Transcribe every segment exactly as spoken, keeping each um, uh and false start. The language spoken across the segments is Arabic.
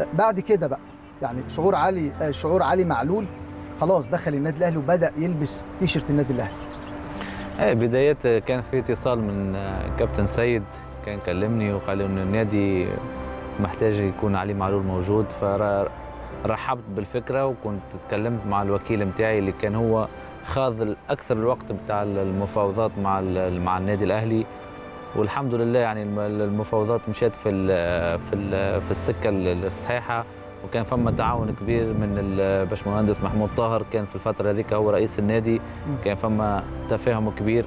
بعد كده بقى يعني شعور علي شعور علي معلول خلاص دخل النادي الاهلي وبدا يلبس تيشيرت النادي الاهلي. ايه بداية كان في اتصال من كابتن سيد، كان كلمني وقال ان النادي محتاج يكون علي معلول موجود، فرحبت بالفكره وكنت اتكلمت مع الوكيل بتاعي اللي كان هو خاض اكثر الوقت بتاع المفاوضات مع مع النادي الاهلي، والحمد لله يعني المفاوضات مشات في ال في ال في السكه الصحيحه، وكان فما تعاون كبير من الباشمهندس محمود طاهر، كان في الفتره هذيك هو رئيس النادي، كان فما تفاهم كبير،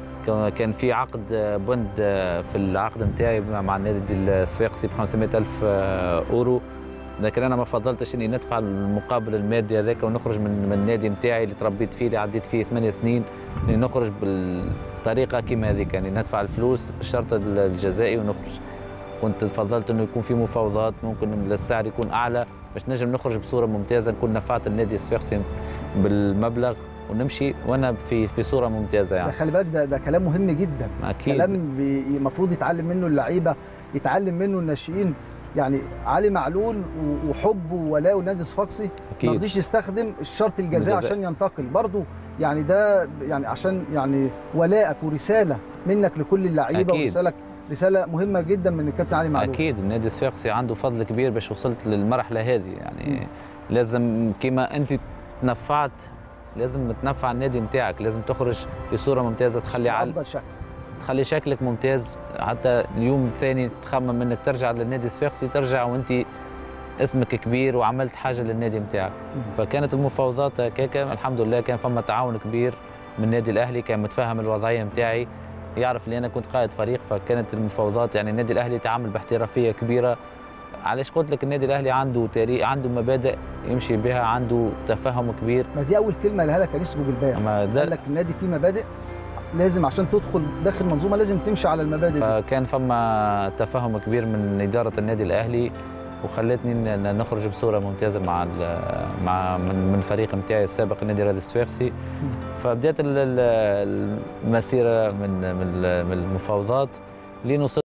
كان في عقد بند في العقد نتاعي مع النادي الصفاقسي ب خمسمائة ألف اورو، لكن انا ما فضلتش اني ندفع المقابل المادي هذاك ونخرج من من النادي نتاعي اللي تربيت فيه اللي عديت فيه ثمانية سنين، اني نخرج بالطريقه كيما هذيك، يعني ندفع الفلوس الشرط الجزائي ونخرج. كنت فضلت انه يكون في مفاوضات ممكن السعر يكون اعلى باش نجم نخرج بصوره ممتازه، نكون نفعت النادي الصفاقسي بالمبلغ ونمشي وانا في في صوره ممتازه يعني. خلي بالك ده ده كلام مهم جدا، اكيد كلام المفروض يتعلم منه اللعيبه، يتعلم منه الناشئين. يعني علي معلول وحبه وولاءه النادي الصفاقسي ما رضيش يستخدم الشرط الجزائي عشان ينتقل برضه، يعني ده يعني عشان يعني ولائك ورساله منك لكل اللعيبه، ورسالك رساله مهمه جدا من الكابتن علي معلول. اكيد النادي الصفاقسي عنده فضل كبير باش وصلت للمرحله هذه، يعني م. لازم كما انت تنفعت لازم تنفع النادي نتاعك، لازم تخرج في صوره ممتازه تخلي على افضل شكل، تخلي شكلك ممتاز، حتى اليوم الثاني تخمم انك ترجع للنادي الصفاقسي ترجع وانت اسمك كبير وعملت حاجه للنادي نتاعك. فكانت المفاوضات هكاكا الحمد لله، كان فما تعاون كبير من النادي الاهلي، كان متفهم الوضعيه نتاعي، يعرف لي انا كنت قائد فريق، فكانت المفاوضات يعني النادي الاهلي تعامل باحترافيه كبيره. علاش قلت لك النادي الاهلي عنده تاريخ، عنده مبادئ يمشي بها، عنده تفهم كبير. ما دي اول كلمه قالها لك انيس بوجلباع، قال لك النادي فيه مبادئ، لازم عشان تدخل داخل منظومه لازم تمشي على المبادئ دي. فكان فما تفهم كبير من اداره النادي الاهلي وخلتني نخرج بصوره ممتازه مع مع من من الفريق نتاعي السابق النادي الرياضي الصفاقسي. فبدات المسيره من من المفاوضات لين وصلت